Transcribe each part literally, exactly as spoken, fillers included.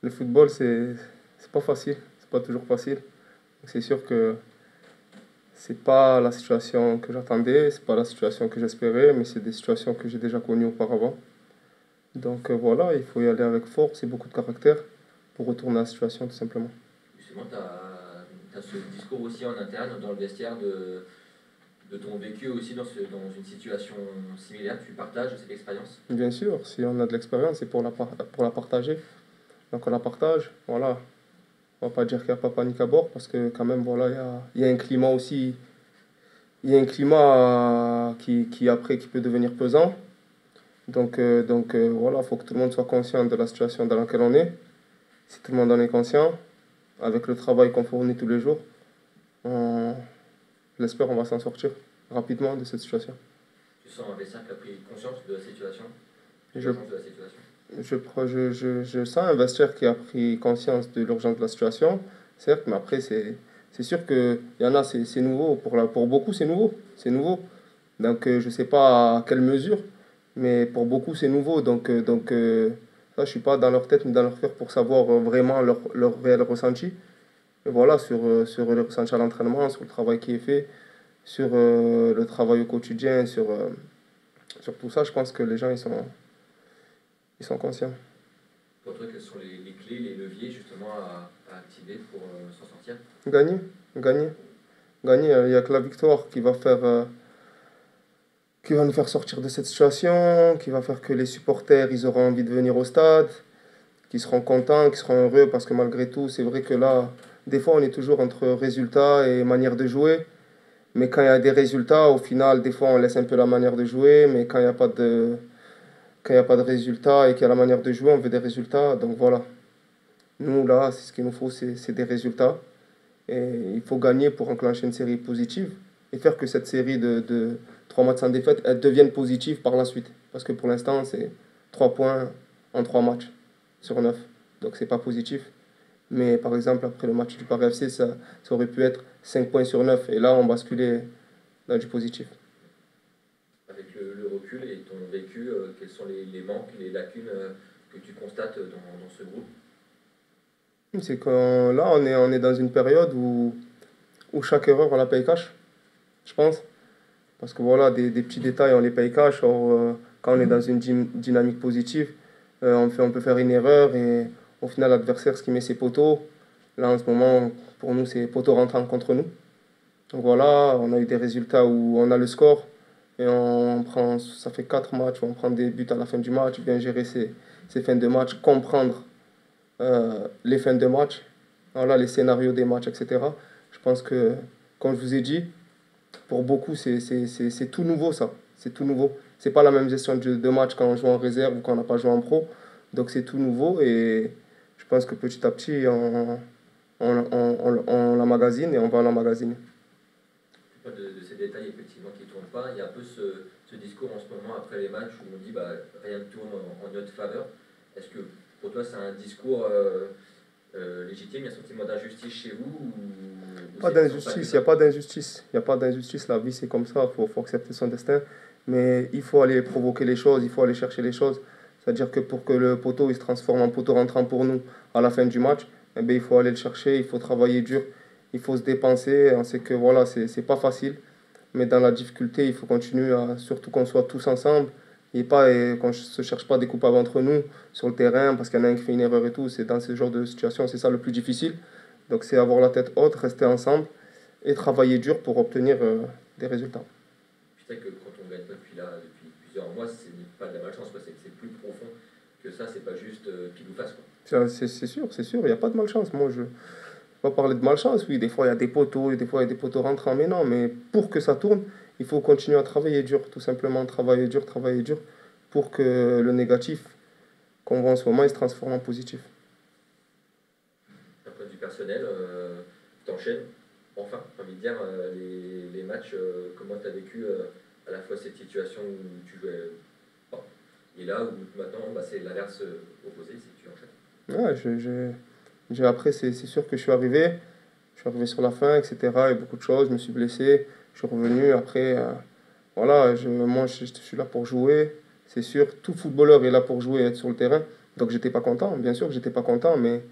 Le football, c'est c'est pas facile, c'est pas toujours facile. C'est sûr que c'est pas la situation que j'attendais, c'est pas la situation que j'espérais, mais c'est des situations que j'ai déjà connues auparavant. Donc euh, voilà, il faut y aller avec force et beaucoup de caractère pour retourner à la situation tout simplement. Justement, tu as, ce discours aussi en interne dans le vestiaire de, de ton vécu aussi dans, ce, dans une situation similaire. Tu partages cette expérience? Bien sûr, si on a de l'expérience, c'est pour la, par- pour la partager. Donc on la partage, voilà. On va pas dire qu'il n'y a pas panique à bord parce que quand même, voilà, il y a, il y a un climat aussi, il y a un climat euh, qui, qui après qui peut devenir pesant. Donc, euh, donc euh, voilà, il faut que tout le monde soit conscient de la situation dans laquelle on est. Si tout le monde en est conscient, avec le travail qu'on fournit tous les jours, on, j'espère on va s'en sortir rapidement de cette situation. Tu sens un vestiaire qui a pris conscience de la situation, de Je, l'urgence de la situation? je, pro- je, je, je sens un vestiaire qui a pris conscience de l'urgence de la situation, certes, mais après, c'est, c'est sûr qu'il y en a, c'est, c'est nouveau. Pour, la, pour beaucoup, c'est nouveau. C'est nouveau. Donc, euh, je ne sais pas à quelle mesure, mais pour beaucoup, c'est nouveau. Donc, euh, donc euh, ça, je ne suis pas dans leur tête ni dans leur cœur pour savoir euh, vraiment leur, leur réel ressenti. Et voilà, sur, euh, sur le ressenti à l'entraînement, sur le travail qui est fait, sur euh, le travail au quotidien, sur, euh, sur tout ça, je pense que les gens, ils sont, ils sont conscients. Pour toi, quelles sont les, les clés, les leviers justement à, à activer pour euh, s'en sortir? Gagner, gagner, gagner. Il n'y a que la victoire qui va faire, euh, qui va nous faire sortir de cette situation, qui va faire que les supporters, ils auront envie de venir au stade, qui seront contents, qui seront heureux, parce que malgré tout, c'est vrai que là, des fois, on est toujours entre résultats et manière de jouer. Mais quand il y a des résultats, au final, des fois, on laisse un peu la manière de jouer, mais quand il n'y a pas de, quand il y a pas de résultats et qu'il y a la manière de jouer, on veut des résultats. Donc voilà. Nous, là, c'est ce qu'il nous faut, c'est c'est des résultats. Et il faut gagner pour enclencher une série positive et faire que cette série de, de trois matchs sans défaite, elle devienne positive par la suite. Parce que pour l'instant, c'est trois points en trois matchs sur neuf. Donc c'est pas positif. Mais par exemple, après le match du Paris F C, ça, ça aurait pu être cinq points sur neuf. Et là, on basculait dans du positif. Avec le, le recul et ton vécu, euh, quels sont les, les manques, les lacunes euh, que tu constates dans, dans ce groupe? C'est que là, on est, on est dans une période où, où chaque erreur, on la paye cash, je pense. Parce que voilà, des, des petits détails, on les paye cash. Or, euh, quand on est dans une dy- dynamique positive, euh, on fait, on peut faire une erreur et au final, l'adversaire, ce qui met ses poteaux, là en ce moment, pour nous, c'est poteau rentrant contre nous. Donc voilà, on a eu des résultats où on a le score et on prend, ça fait quatre matchs où on prend des buts à la fin du match, bien gérer ces, ces fins de match, comprendre euh, les fins de match, voilà, les scénarios des matchs, et cetera. Je pense que, comme je vous ai dit, pour beaucoup, c'est c'est- c'est- c'est tout nouveau ça. C'est tout nouveau. C'est pas la même gestion de, de match quand on joue en réserve ou quand on n'a pas joué en pro. Donc c'est tout nouveau et je pense que petit à petit, on, on, on, on, on l'emmagasine et on va l'emmagasiner. De, de ces détails effectivement qui ne tournent pas. Il y a un peu ce, ce discours en ce moment après les matchs où on dit bah, rien ne tourne en, en notre faveur. Est-ce que pour toi c'est un discours euh, euh, légitime? Il y a un sentiment d'injustice chez vous ou, ou Pas c'est toujours pas que d'injustice, il n'y ça? a pas d'injustice. Il n'y a pas d'injustice, la vie c'est comme ça, il faut, faut accepter son destin. Mais il faut aller provoquer les choses, il faut aller chercher les choses. C'est-à-dire que pour que le poteau il se transforme en poteau rentrant pour nous à la fin du match, eh bien, il faut aller le chercher, il faut travailler dur, il faut se dépenser. On sait que voilà, c'est c'est pas facile, mais dans la difficulté, il faut continuer, à, surtout qu'on soit tous ensemble et pas et qu'on ne se cherche pas des coupables entre nous sur le terrain parce qu'il y en a un qui fait une erreur et tout. C'est dans ce genre de situation, c'est ça le plus difficile. Donc c'est avoir la tête haute, rester ensemble et travailler dur pour obtenir euh, des résultats. Je sais que quand on gagne pas depuis là, depuis plusieurs mois, c'est pas de la malchance, quoi. C'est que c'est plus profond que ça, c'est pas juste euh, pile ou face, quoi. C'est c'est sûr, c'est sûr, il n'y a pas de malchance. Moi, je ne vais pas parler de malchance. Oui, des fois, il y a des poteaux, des fois, il y a des poteaux rentrants, mais non, mais pour que ça tourne, il faut continuer à travailler dur, tout simplement. Travailler dur, travailler dur, pour que le négatif qu'on voit en ce moment, il se transforme en positif. D'un point de vue personnel, euh, t'enchaînes enfin, j'ai envie de dire, euh, les, les matchs, euh, comment tu as vécu euh, à la fois cette situation où tu jouais pas, et là où maintenant bah, c'est l'inverse euh, opposé, c'est que tu enchaînes. Ouais, je, je- j'ai- après, c'est c'est sûr que je suis arrivé. Je suis arrivé sur la fin, et cetera. Il y a beaucoup de choses, je me suis blessé. Je suis revenu. Après, euh, voilà, je, moi, je, je suis là pour jouer. C'est sûr, tout footballeur est là pour jouer et être sur le terrain. Donc j'étais pas content, bien sûr que j'étais pas content, mais,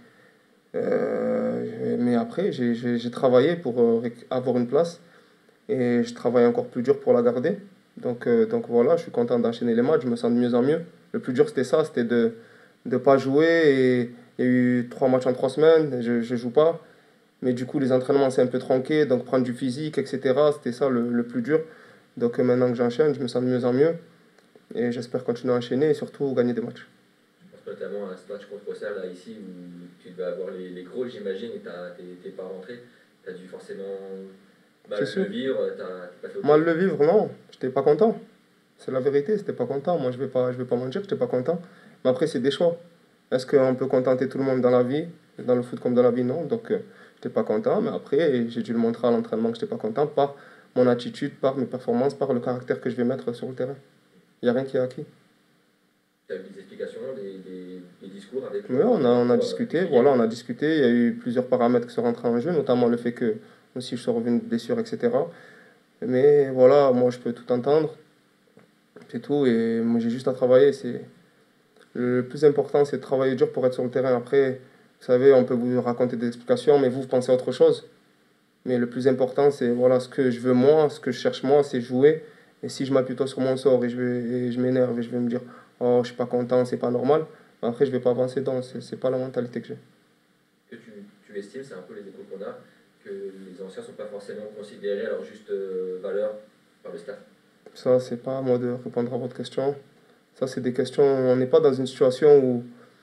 euh, mais après j'ai j'ai- j'ai travaillé pour euh, réc- avoir une place et je travaille encore plus dur pour la garder. Donc, euh, donc voilà, je suis content d'enchaîner les matchs, je me sens de mieux en mieux. Le plus dur c'était ça, c'était de ne pas jouer et il y a eu trois matchs en trois semaines, je ne joue pas. Mais du coup les entraînements c'est un peu tronqué, donc prendre du physique, et cetera. C'était ça le, le plus dur. Donc euh, maintenant que j'enchaîne, je me sens de mieux en mieux et j'espère continuer à enchaîner et surtout gagner des matchs. Je pense notamment à ce match contre Auxerre, là, ici, où tu devais avoir les, les gros, j'imagine, et t'as- t'es t'es pas rentré. Tu as dû forcément C'est mal le sûr. vivre, t'as t'as pas fait autre Mal chose. le vivre, non, j'étais pas content. C'est la vérité, j'étais pas content. Moi je vais pas, je vais pas mentir, j'étais pas content. Mais après c'est des choix. Est-ce qu'on peut contenter tout le monde dans la vie? Dans le foot comme dans la vie, non. Donc euh, j'étais pas content, mais après j'ai dû le montrer à l'entraînement que j'étais pas content par mon attitude, par mes performances, par le caractère que je vais mettre sur le terrain. Il n'y a rien qui est acquis. Tu as eu des explications, des, des, des discours avec Oui, le- on a, l'entraîneur on a pour euh, discuté, expliquer. voilà, on a discuté. Il y a eu plusieurs paramètres qui sont rentrés en jeu, notamment le fait que aussi je suis revenu de blessure, et cetera. Mais voilà, moi je peux tout entendre, c'est tout, et moi j'ai juste à travailler. C'est le plus important, c'est de travailler dur pour être sur le terrain. Après, vous savez, on peut vous raconter des explications, mais vous, vous pensez à autre chose. Mais le plus important, c'est voilà, ce que je veux moi, ce que je cherche moi, c'est jouer. Et si je m'appuie toi sur mon sort et je, vais, et je m'énerve et je vais me dire, oh, je suis pas content, c'est pas normal, après, je vais pas avancer dans. C'est c'est pas la mentalité que j'ai. Que tu, tu estimes, c'est un peu les échos qu'on a, que les anciens ne sont pas forcément considérés à leur juste euh, valeur par le staff. Ça, c'est pas à moi de répondre à votre question. Ça, c'est des questions. On n'est pas dans une situation où,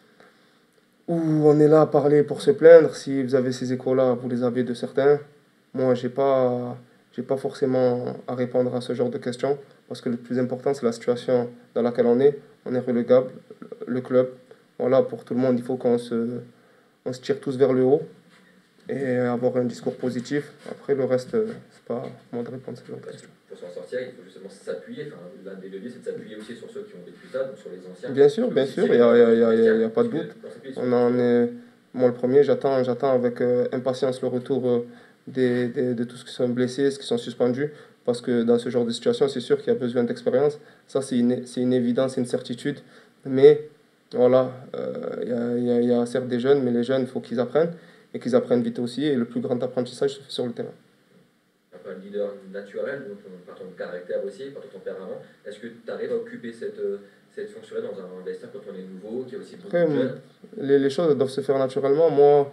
où on est là à parler pour se plaindre. Si vous avez ces échos-là, vous les avez de certains. Moi, j'ai pas, j'ai pas forcément à répondre à ce genre de questions parce que le plus important, c'est la situation dans laquelle on est. On est relégable, le club. Voilà, pour tout le monde, il faut qu'on se, on se tire tous vers le haut et avoir un discours positif. Après, le reste, euh, c'est pas à moi de répondre à ce genre de Parce que questions. pour s'en sortir, il faut justement s'appuyer. Enfin, l'un des leviers, c'est de s'appuyer aussi sur ceux qui ont vécu ça, donc sur les anciens. Bien sûr, Mais bien aussi sûr, il tirer n'y les a, gens y a, du y a, y a- vestiaire. y a pas Parce de que doute. on s'appuie sur, On en sur eux. est, moi, le premier, j'attends, j'attends avec euh, impatience le retour euh, des, des- de tous ceux qui sont blessés, ceux qui sont suspendus, parce que dans ce genre de situation, c'est sûr qu'il y a besoin d'expérience. Ça, c'est une, c'est une évidence, c'est une certitude. Mais voilà, euh, il y a, y a- y a certes des jeunes, mais les jeunes, il faut qu'ils apprennent et qu'ils apprennent vite aussi. Et le plus grand apprentissage se fait sur le terrain. Un peu un leader naturel, donc on- par ton caractère aussi, par ton tempérament. Est-ce que tu arrives à occuper cette, euh, cette fonction-là dans un vestiaire quand on est nouveau, qu'il y a aussi beaucoup Après, de m- jeunes? les, les choses doivent se faire naturellement. Moi,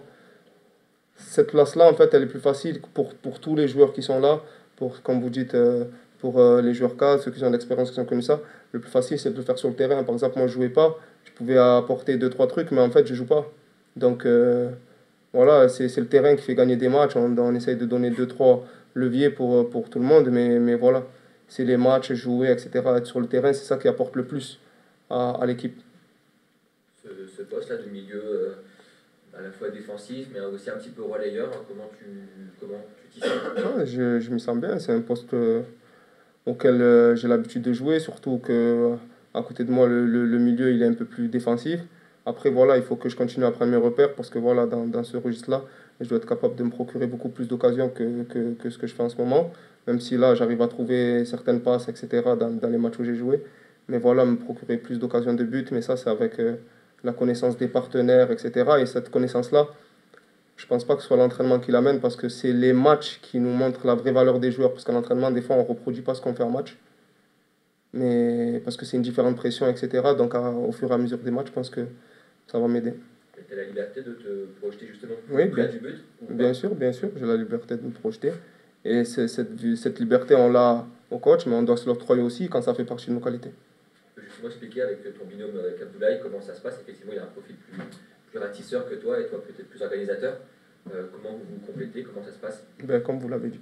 cette place-là, en fait, elle est plus facile pour, pour tous les joueurs qui sont là, pour, comme vous dites, euh, pour euh, les joueurs cadres, ceux qui ont de l'expérience, qui ont connu ça. Le plus facile, c'est de le faire sur le terrain. Par exemple, moi, je jouais pas, je pouvais apporter deux, trois trucs, mais en fait, je joue pas. Donc, euh, voilà, c'est c'est le terrain qui fait gagner des matchs. On, on essaye de donner deux, trois leviers pour, euh, pour tout le monde, mais, mais voilà, c'est les matchs, jouer, et cetera. Être sur le terrain, c'est ça qui apporte le plus à, à l'équipe. Ce, ce poste-là de milieu euh, à la fois défensif, mais aussi un petit peu relayeur, hein, comment tu comment tu t'y sens? Ouais, je, je m'y sens bien, c'est un poste euh, auquel euh, j'ai l'habitude de jouer, surtout que euh, à côté de moi, le, le, le milieu il est un peu plus défensif. Après, voilà, il faut que je continue à prendre mes repères parce que voilà, dans, dans ce registre-là, je dois être capable de me procurer beaucoup plus d'occasions que, que, que ce que je fais en ce moment. Même si là, j'arrive à trouver certaines passes, et cetera, dans, dans les matchs où j'ai joué. Mais voilà, me procurer plus d'occasions de but, mais ça, c'est avec euh, la connaissance des partenaires, et cetera. Et cette connaissance-là, je pense pas que ce soit l'entraînement qui l'amène parce que c'est les matchs qui nous montrent la vraie valeur des joueurs. Parce qu'à l'entraînement, des fois, on reproduit pas ce qu'on fait en match. Mais parce que c'est une différente pression, et cetera. Donc, à- au fur et à mesure des matchs, je pense que ça va m'aider. Tu as la liberté de te projeter justement Oui, plus près bien, du but ou bien pas? sûr, bien sûr, j'ai la liberté de me projeter. Et c'est- cette, cette liberté, on l'a au coach, mais on doit se l'octroyer aussi quand ça fait partie de nos qualités. Tu peux justement expliquer avec ton binôme avec Abdoulaye comment ça se passe. Effectivement, il a un profil plus, plus ratisseur que toi et toi peut-être plus organisateur. Euh, comment vous vous complétez, comment ça se passe? Ben, comme vous l'avez dit.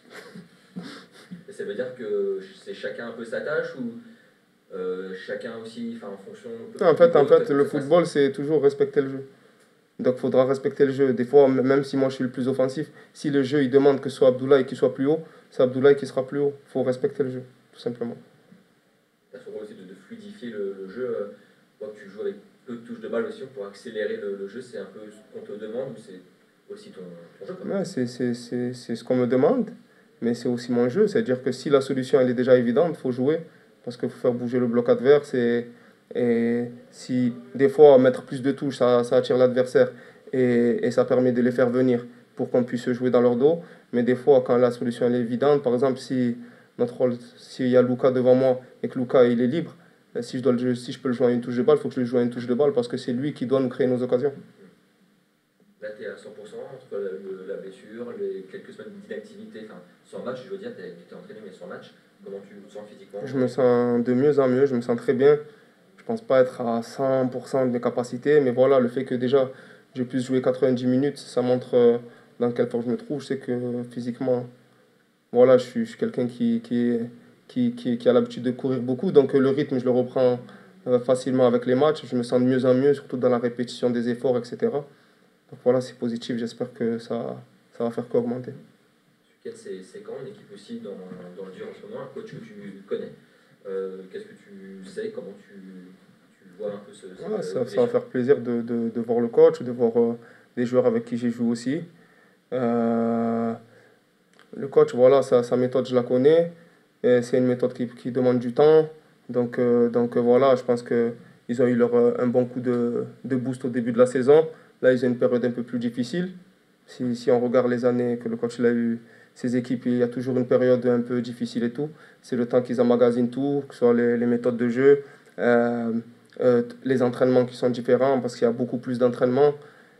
Et ça veut dire que c'est chacun un peu sa tâche ou euh, chacun aussi, enfin en fonction un peu En plus fait, de en l'autre, fait, comment le ça se passe? football, c'est toujours respecter le jeu. Donc, il faudra respecter le jeu. Des fois, m- même si moi je suis le plus offensif, si le jeu il demande que ce soit Abdoulaye qui soit plus haut, c'est Abdoulaye qui sera plus haut. Il faut respecter le jeu, tout simplement. Tu as ce rôle aussi de, de fluidifier le, le jeu. euh, Toi, tu joues avec peu de touches de balle aussi pour accélérer le, le jeu. C'est un peu ce qu'on te demande ou c'est aussi ton, ton jeu quand même? Ouais, c'est c'est- c'est- c'est ce qu'on me demande, mais c'est aussi mon jeu. C'est-à-dire que si la solution elle est déjà évidente, il faut jouer parce qu'il faut faire bouger le bloc adverse et, Et si des fois mettre plus de touches, ça, ça attire l'adversaire et, et ça permet de les faire venir pour qu'on puisse jouer dans leur dos. Mais des fois, quand la solution elle est évidente, par exemple, si notre rôle, s'il y a Luka devant moi et que Luka il est libre, si je, dois le, si je peux le jouer à une touche de balle, il faut que je le joue à une touche de balle parce que c'est lui qui doit nous créer nos occasions. Là, tu es à cent pour cent entre le, la blessure, les quelques semaines d'inactivité, enfin, sans match, je veux dire, tu t'es entraîné, mais sans match. Comment tu te sens physiquement? Je me sens de mieux en mieux, je me sens très bien. Je pense pas être à cent pour cent de mes capacités, mais voilà, le fait que déjà je puisse jouer quatre-vingt-dix minutes, ça montre euh, dans quelle forme je me trouve. Je sais que physiquement, voilà, je suis, je suis quelqu'un qui, qui, est- qui, qui, qui a l'habitude de courir beaucoup, donc euh, le rythme, je le reprends euh, facilement avec les matchs. Je me sens de mieux en mieux, surtout dans la répétition des efforts, et cetera. Donc voilà, c'est positif, j'espère que ça, ça va faire qu'augmenter. C'est c'est quand une équipe aussi dans, dans le dur en ce moment, un coach que tu connais, euh, qu'est-ce que tu sais, comment tu, tu vois un peu ce... cette, Ouais, ça, euh, ça va faire plaisir de, de, de voir le coach, de voir euh, des joueurs avec qui j'ai joué aussi. Euh, le coach, voilà, sa, sa méthode, je la connais. Et c'est une méthode qui, qui demande du temps. Donc, euh, donc euh, voilà, je pense qu'ils ont eu leur, euh, un bon coup de, de boost au début de la saison. Là, ils ont une période un peu plus difficile. Si, si on regarde les années que le coach il a eu, ses équipes, il y a toujours une période un peu difficile et tout. C'est le temps qu'ils emmagasinent tout, que ce soit les, les méthodes de jeu, euh, euh, les entraînements qui sont différents, parce qu'il y a beaucoup plus d'entraînements.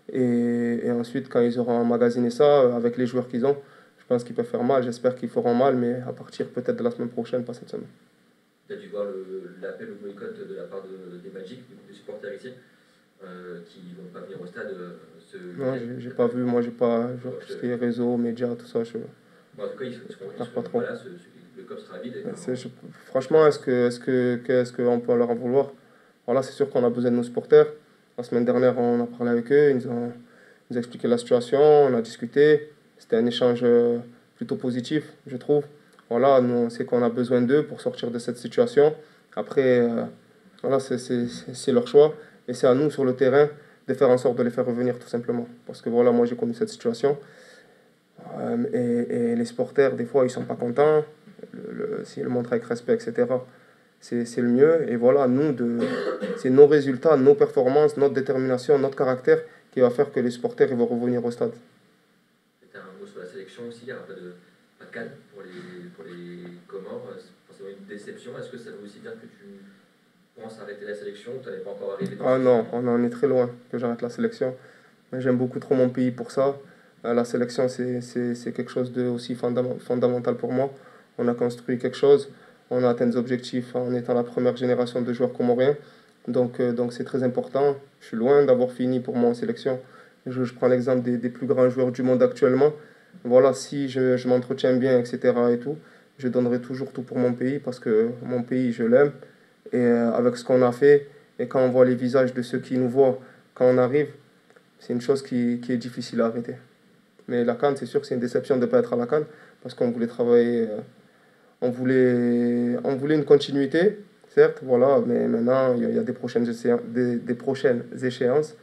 Et, et ensuite, quand ils auront emmagasiné ça, euh, avec les joueurs qu'ils ont, je pense qu'ils peuvent faire mal. J'espère qu'ils feront mal, mais à partir peut-être de la semaine prochaine, pas cette semaine. Tu as dû voir l'appel au boycott de la part de, des Magic, du coup, des supporters ici, euh, qui ne vont pas venir au stade euh, ce Non, week-end. j'ai j'ai pas vu, moi j'ai pas, genre, Bon, tout je ce te- qui est réseau, médias, tout ça, je bon, en tout cas, ils seront, ils regarde pas seront trop. pas là, ce, ce- le C O P sera vide. Et, C'est- je- franchement, est-ce que, est-ce que, qu'est-ce qu'on peut leur en vouloir? Voilà, c'est sûr qu'on a besoin de nos supporters. La semaine dernière, on a parlé avec eux, ils nous ont, ils nous ont expliqué la situation, on a discuté. C'était un échange euh, plutôt positif, je trouve. Voilà, nous, on sait qu'on a besoin d'eux pour sortir de cette situation. Après, euh, voilà, c'est c'est- c'est- c'est leur choix. Et c'est à nous, sur le terrain, de faire en sorte de les faire revenir, tout simplement. Parce que voilà, moi, j'ai connu cette situation. Euh, et, et les supporters, des fois, ils sont pas contents. Le, le- S'ils le montrent avec respect, et cetera, c'est c'est le mieux. Et voilà, nous, de, c'est nos résultats, nos performances, notre détermination, notre caractère qui va faire que les supporters ils vont revenir au stade. tu as un mot sur la sélection aussi, il n'y aura pas de, pas de canne pour les, pour les Comores. C'est forcément une déception. Est-ce que ça veut aussi dire que tu penses arrêter la sélection ou tu n'es pas encore arrivé dans Ah ce non, schéma? on en est très loin que j'arrête la sélection. J'aime beaucoup trop mon pays pour ça. Euh, La sélection, c'est c'est- c'est quelque chose de aussi fondam- fondamental pour moi. On a construit quelque chose, on a atteint des objectifs en étant la première génération de joueurs comoriens. Donc, euh, donc c'est très important. Je suis loin d'avoir fini pour moi en sélection. Je, je prends l'exemple des, des plus grands joueurs du monde actuellement. Voilà, si je, je m'entretiens bien, et cetera et tout, je donnerai toujours tout pour mon pays parce que mon pays, je l'aime. Et euh, avec ce qu'on a fait, et quand on voit les visages de ceux qui nous voient quand on arrive, c'est une chose qui, qui est difficile à arrêter. Mais la CAN, c'est sûr que c'est une déception de ne pas être à la CAN parce qu'on voulait travailler, euh, on voulait, on voulait une continuité, certes, voilà, mais maintenant il y a, il y a des, prochaines échéances, des, des prochaines échéances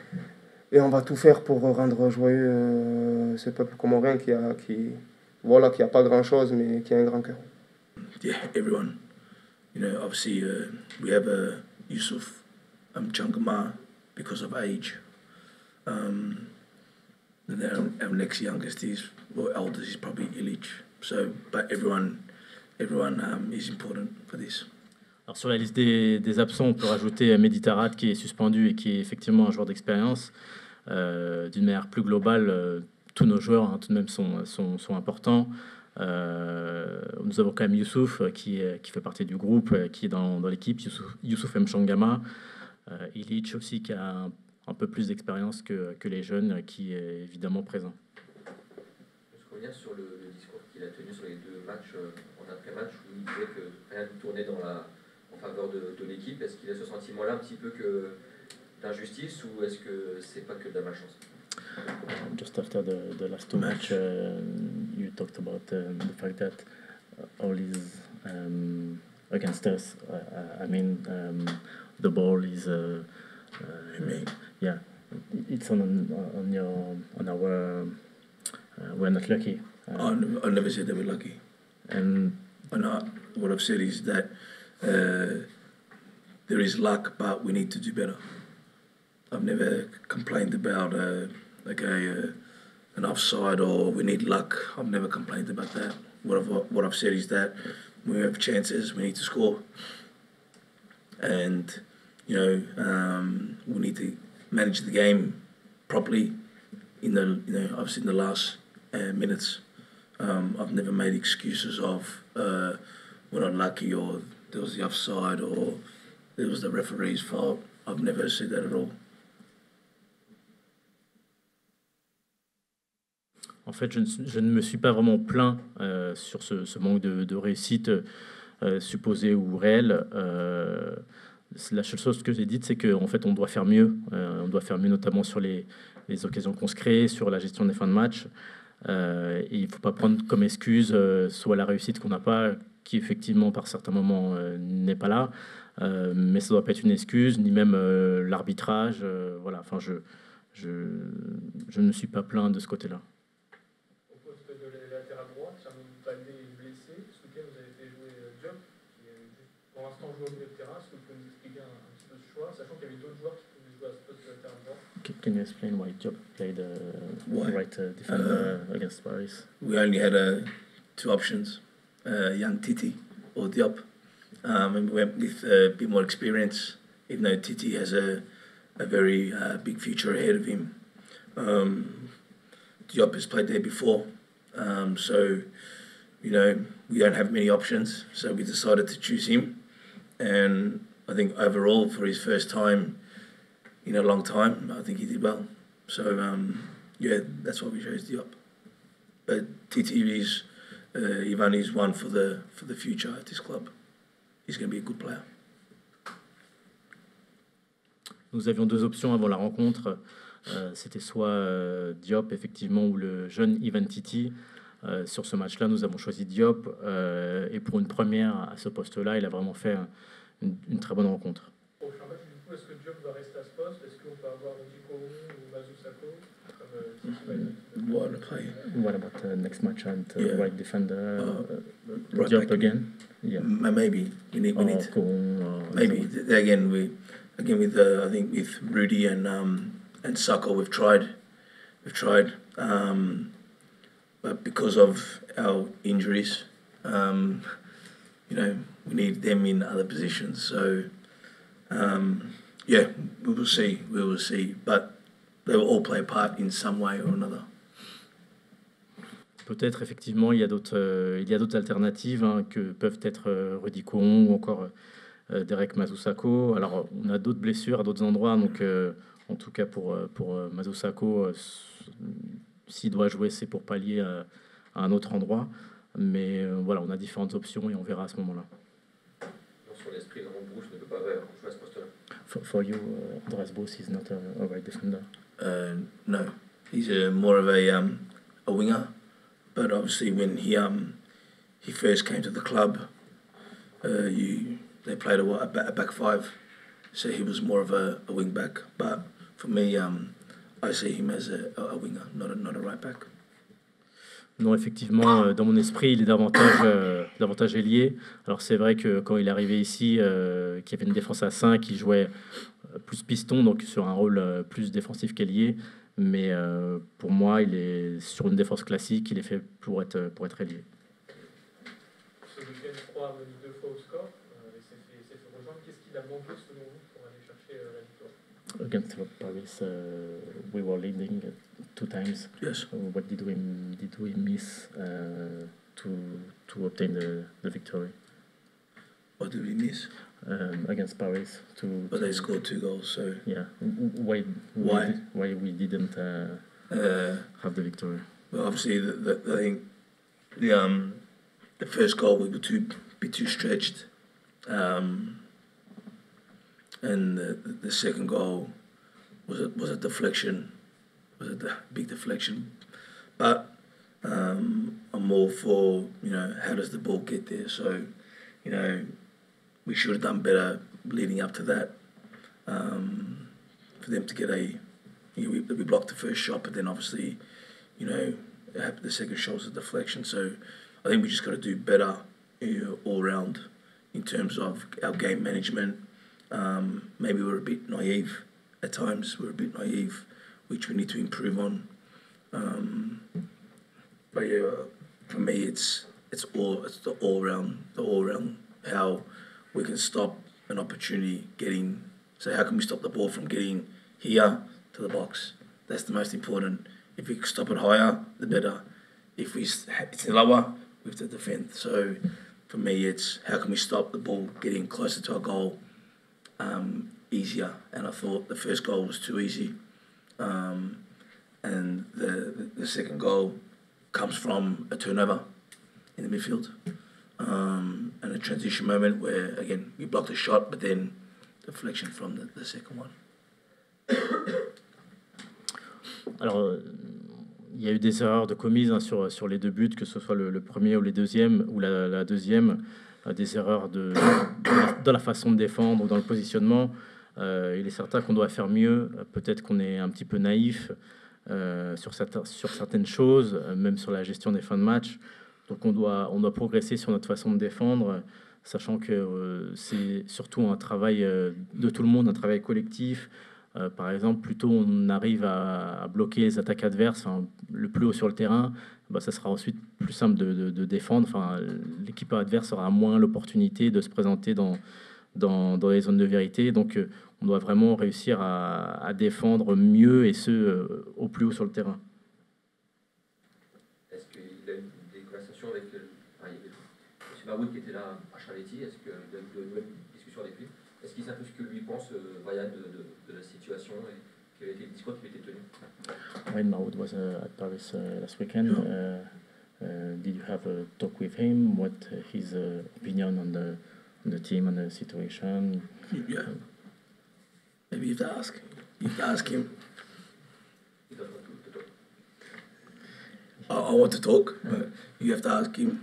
et on va tout faire pour rendre joyeux euh, ce peuple comorien qui a, qui, voilà, qui a pas grand chose mais qui a un grand cœur. Yeah, everyone. You know, obviously uh, we have uh, Yusuf um, Chankama because of age. Um, and then our next youngest is, well, eldest is probably Illich. So, but everyone, everyone um, is important for this. Alors sur la liste des, des absents, on peut rajouter Mehdi Tarat qui est suspendu et qui est effectivement un joueur d'expérience. Euh, D'une manière plus globale, euh, tous nos joueurs hein, tout de même sont, sont, sont importants. Euh, nous avons quand même Youssouf euh, qui, est- qui fait partie du groupe, euh, qui est dans, dans l'équipe, Youssouf, Youssouf Mchangama, euh, Illich aussi qui a un, un peu plus d'expérience que, que les jeunes, euh, qui est évidemment présent. Je vais revenir sur le, le discours qu'il a tenu sur les deux matchs euh, en après-match où il disait que rien ne tournait dans la, en faveur de, de l'équipe. Est-ce qu'il a ce sentiment-là un petit peu que d'injustice ou est-ce que c'est pas que de la malchance? Just after the, the last two match, uh, you talked about um, the fact that all is um, against us. Uh, I mean, um, the ball is, uh, uh, yeah, it's on on your on our. Uh, we're not lucky. Uh, I, never, I never said they were lucky. and And I, what I've said is that uh, there is luck, but we need to do better. I've never complained about uh, like a, uh, an offside or we need luck. I've never complained about that. What I've, what I've said is that when we have chances, we need to score. And, you know, um, we need to manage the game properly in the, you know, obviously in the last uh, minutes. Um, I've never made excuses of uh, we're not lucky or there was the offside or there was the referee's fault. I've never said that at all. En fait, je ne, je ne me suis pas vraiment plaint euh, sur ce, ce manque de, de réussite euh, supposée ou réelle. Euh, la seule chose que j'ai dite, c'est qu'en fait, on doit faire mieux. Euh, on doit faire mieux, notamment sur les, les occasions qu'on se crée, sur la gestion des fins de match. Euh, et il ne faut pas prendre comme excuse euh, soit la réussite qu'on n'a pas, qui effectivement, par certains moments, euh, n'est pas là. Euh, mais ça ne doit pas être une excuse, ni même euh, l'arbitrage. Euh, voilà. Enfin, je, je, je ne me suis pas plaint de ce côté-là. Can you explain why Diop played uh, Why? right uh, defender uh, against Paris? We only had uh, two options, uh, young Titi or Diop. Um, and we went with a bit more experience, even though Titi has a, a very uh, big future ahead of him. Um, Diop has played there before, um, so, you know, we don't have many options, so we decided to choose him. And I think overall, for his first time in a long time, I think he did well. So, um, yeah, that's why we chose Diop. But Titi is, uh, Ivan is one for the, for the future at this club. He's going to be a good player. Nous avions deux options avant la rencontre. Euh, C'était soit euh, Diop, effectivement, ou le jeune Ivan Titi. Euh, sur ce match-là, nous avons choisi Diop. Euh, et pour une première à ce poste-là, il a vraiment fait un, une, une très bonne rencontre. Prochain match, du coup, est-ce que Diop va rester à ce poste? Est-ce qu'on peut avoir Rudy Kourou ou Mazou Sakho? What a play. What about the next match and uh, Yeah. right defender? Uh, uh, right Diop back. again? Yeah. M- Maybe we need. We Or need Kourou, or maybe someone. Th- again we again with uh, I think with Rudy and um, and Sako we've tried we've tried um, but because of our injuries, um, you know, we need them in other positions. So um, yeah, we will see. We will see. But they will all play a part in some way or another. Peut-être effectivement il y a d'autres euh, il y a d'autres alternatives hein, que peuvent être euh, Rudy Kourou ou encore euh, Derek Mazou Sakho. Alors on a d'autres blessures à d'autres endroits, donc euh, en tout cas pour euh, pour euh, Mazou Sakho, euh, s'il doit jouer, c'est pour pallier à, à un autre endroit. Mais euh, voilà, on a différentes options et on verra à ce moment-là. Sur l'esprit, Laurent Brousse ne peut pas jouer à ce poste-là. For, for you, uh, Andreas Bos is not a, a right defender. Uh, no, he's a, more of a um, a winger. But obviously, when he um he first came to the club, uh, you they played a, a, ba- a back five, so he was more of a, a wing back. But for me, um, I see him as a, a winger, not a, not a right back. Non, effectivement, euh, dans mon esprit, il est davantage, euh, davantage ailier. Alors c'est vrai que quand il est arrivé ici, euh, qu'il y avait une défense à cinq, il jouait euh, plus piston, donc sur un rôle euh, plus défensif qu'ailier. Mais euh, pour moi, il est sur une défense classique, il est fait pour être, pour être ailier. Ce week-end, trois a mené deux fois au score euh, et s'est fait, s'est fait rejoindre. Qu'est-ce qu'il a manqué selon vous pour aller chercher euh, la victoire? Against Paris, uh, we were leading two times. Yes. Uh, what did we did we miss uh, to to obtain the, the victory What did we miss? um, against Paris? To, But they to- scored two goals, so Yeah. Why? Why? Why we didn't uh, uh, have the victory? well, obviously, the, the, I think the um the first goal we were too bit too stretched, um, and the, the second goal was a, was a deflection, was a de- big deflection, but um, I'm all for, you know, how does the ball get there? So, you know, we should have done better leading up to that, um, for them to get a, you know, we, we blocked the first shot, but then obviously, you know, it happened, the second shot was a deflection. So I think we just got to do better, you know, all round in terms of our game management, Um, maybe we're a bit naive at times. We're a bit naive, which we need to improve on. Um, but yeah, for me, it's it's all it's the all round the all round how we can stop an opportunity getting. So how can we stop the ball from getting here to the box? That's the most important. If we can stop it higher, the better. If we it's lower, we have to defend. So for me, it's how can we stop the ball getting closer to our goal um, easier. And I thought the first goal was too easy. Um, and the the second goal comes from a turnover in the midfield. Um, and a transition moment where, again, we blocked a shot, but then deflection from the, the second one. Alors, il y a eu des erreurs de commises hein, sur, sur les deux buts, que ce soit le, le premier ou les deuxièmes, ou la, la deuxième, euh, des erreurs de, de, dans la façon de défendre ou dans le positionnement. Euh, il est certain qu'on doit faire mieux. Peut-être qu'on est un petit peu naïf euh, sur, certains, sur certaines choses, euh, même sur la gestion des fins de match. Donc on doit, on doit progresser sur notre façon de défendre, sachant que euh, c'est surtout un travail euh, de tout le monde, un travail collectif. Euh, par exemple, plutôt on arrive à, à bloquer les attaques adverses, hein, le plus haut sur le terrain, bah, ça sera ensuite plus simple de, de, de défendre. Enfin, l'équipe adverse aura moins l'opportunité de se présenter dans, dans, dans les zones de vérité. Donc euh, on doit vraiment réussir à, à défendre mieux et ce, euh, au plus haut sur le terrain. Est-ce qu'il a eu des conversations avec le, enfin, il y avait M. Maroud qui était là à Charletti, est-ce qu'il a eu de nouvelles discussions avec lui? Est-ce qu'il sait un peu ce que lui pense, euh, Brian, de, de, de la situation et quel était le discours qui était tenu? Ryan Maroud was uh, at Paris uh, last weekend. Uh, uh, did you have a talk with him? What uh, his uh, opinion on the on the team and the situation? Yeah. Maybe you have to ask. You have to ask him. Il doit tout- tout- tout. I, I want to talk, but you have to ask him.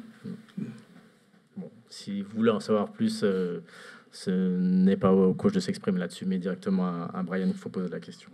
Bon, si vous voulez en savoir plus, euh, ce n'est pas au coach de s'exprimer là-dessus, mais directement à, à Brian qu'il faut poser la question.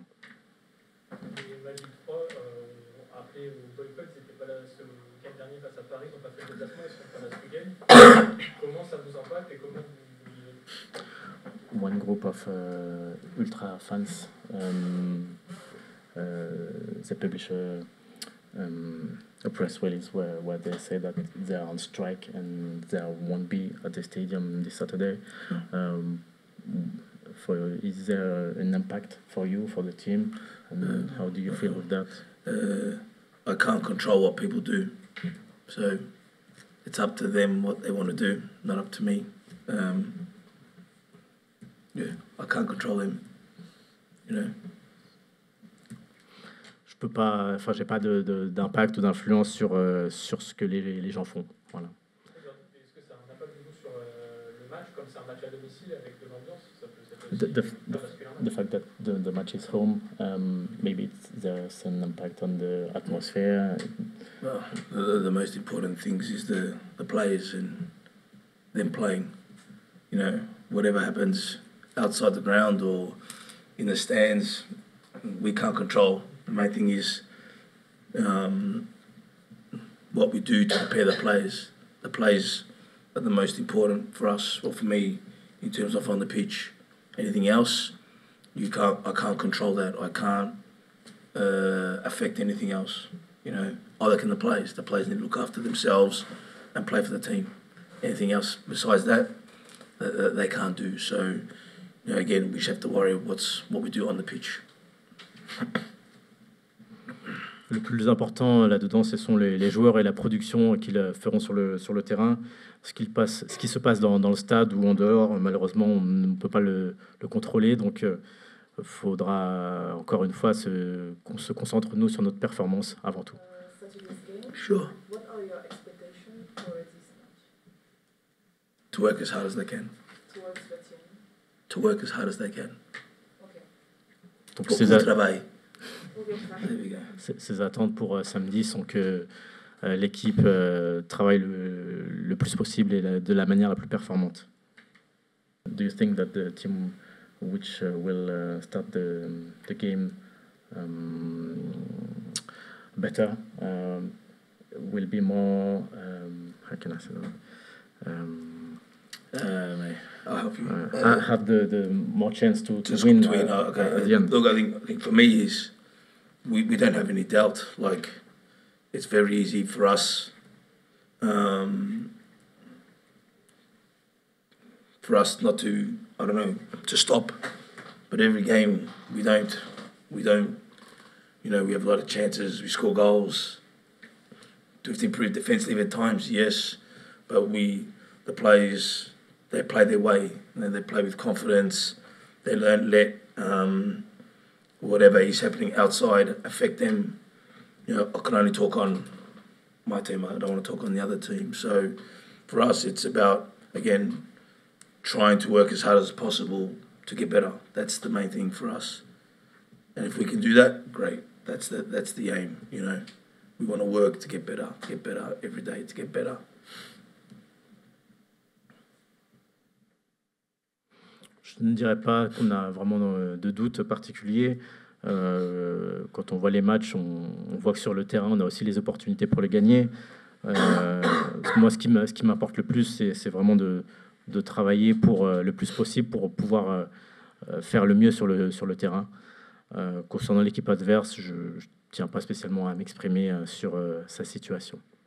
Les Magic trois euh, ont appelé au boycott, ils n'étaient pas là ce week-end dernier face à Paris, ils n'ont pas fait le déplacement, ils sont pas là ce week-end. Comment ça vous impacte et comment vous vivez? One group of uh, ultra fans, um, uh, they publish a, um, a press release where, where they say that they are on strike and they won't be at the stadium this Saturday. Um, for is there an impact for you, for the team, and how do you feel with that? Uh, I can't control what people do, so it's up to them what they want to do, not up to me. Um, yeah, I can't control them, you know. Je peux pas, enfin, j'ai pas de, de, d'impact ou d'influence sur euh, sur ce que les, les gens font. Voilà. Est-ce que ça a un impact du coup sur euh, le match, comme c'est un match à domicile avec de l'ambiance, ça peut, ça peut The, aussi the, faire the, basculer un the match? fact that the, the match is home, um, maybe it's, there's an impact on the atmosphere. Well, the, the most important things is the, the players and them playing. You know, whatever happens outside the ground or in the stands, we can't control. The main thing is um, what we do to prepare the players. The players are the most important for us, or for me, in terms of on the pitch. Anything else, you can't. I can't control that. I can't uh, affect anything else. You know, either can the players. The players need to look after themselves and play for the team. Anything else besides that, uh, they can't do. So, you know, again, we just have to worry what's what we do on the pitch. Le plus important là-dedans, ce sont les, les joueurs et la production qu'ils feront sur le, sur le terrain. Ce, qu'il passe, ce qui se passe dans, dans le stade ou en dehors, malheureusement, on ne peut pas le, le contrôler. Donc, il euh, faudra encore une fois se, qu'on se concentre, nous, sur notre performance avant tout. Uh, Saturday's game. Sure. What are your expectations for this match? To work as hard as they can. Towards the team? To work as hard as they can. Okay. Donc, Pour, ces, pour a- travailler. Okay, fine. There we go. ces- ces attentes pour euh, samedi sont que euh, l'équipe euh, travaille le, le plus possible et la- de la manière la plus performante. Do you think that the team which uh, will uh, start the, the game um, better um, will be more, um, how can I say that? Um, Uh, mate, I'll help you. uh, Uh, have the, the more chance to, to to win to win, uh, uh, okay. at the end. Look, I think, I think for me is we, we don't have any doubt. Like, it's very easy for us. Um, for us not to, I don't know, to stop. But every game we don't, we don't. You know, we have a lot of chances. We score goals. Do we have to improve defensively at times? Yes, but we, the players, they play their way. And then they play with confidence. They don't let um, whatever is happening outside affect them. You know, I can only talk on my team. I don't want to talk on the other team. So for us, it's about, again, trying to work as hard as possible to get better. That's the main thing for us. And if we can do that, great. That's the that's the aim, you know. We want to work to get better, get better every day, to get better. Je ne dirais pas qu'on a vraiment de doute particulier. Euh, quand on voit les matchs, on, on voit que sur le terrain, on a aussi les opportunités pour les gagner. Euh, moi, ce qui m'a- ce qui m'importe le plus, c'est c'est vraiment de, de travailler pour euh, le plus possible pour pouvoir euh, faire le mieux sur le, sur le terrain. Euh, concernant l'équipe adverse, je ne tiens pas spécialement à m'exprimer euh, sur euh, sa situation.